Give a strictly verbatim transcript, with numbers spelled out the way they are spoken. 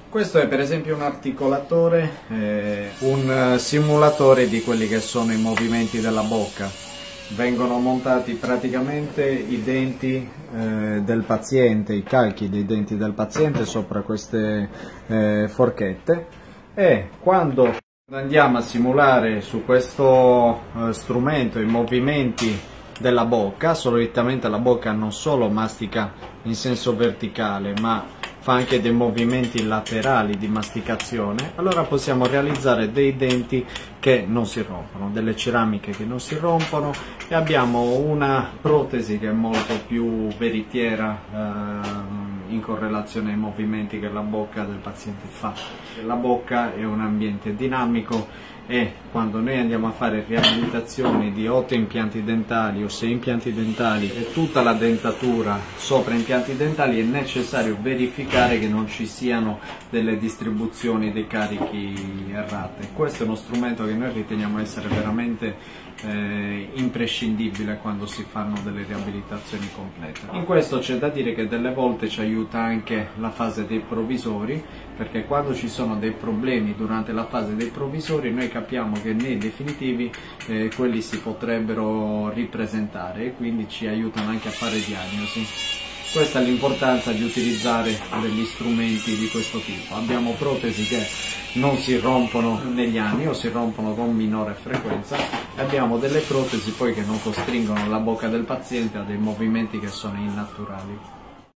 Questo è per esempio un articolatore, eh, un simulatore di quelli che sono i movimenti della bocca. Vengono montati praticamente i denti eh, del paziente, i calchi dei denti del paziente sopra queste eh, forchette, e quando andiamo a simulare su questo eh, strumento i movimenti della bocca, solitamente la bocca non solo mastica in senso verticale ma fa anche dei movimenti laterali di masticazione, allora possiamo realizzare dei denti che non si rompono, delle ceramiche che non si rompono, e abbiamo una protesi che è molto più veritiera eh, in correlazione ai movimenti che la bocca del paziente fa. La bocca è un ambiente dinamico e quando noi andiamo a fare riabilitazioni di otto impianti dentali o sei impianti dentali e tutta la dentatura sopra impianti dentali, è necessario verificare che non ci siano delle distribuzioni dei carichi errate. Questo è uno strumento che noi riteniamo essere veramente eh, imprescindibile quando si fanno delle riabilitazioni complete. In questo c'è da dire che delle volte ci aiuta anche la fase dei provvisori, perché quando ci sono dei problemi durante la fase dei provvisori noi capiamo che nei definitivi eh, quelli si potrebbero ripresentare e quindi ci aiutano anche a fare diagnosi. Questa è l'importanza di utilizzare degli strumenti di questo tipo. Abbiamo protesi che non si rompono negli anni o si rompono con minore frequenza, e abbiamo delle protesi poi che non costringono la bocca del paziente a dei movimenti che sono innaturali.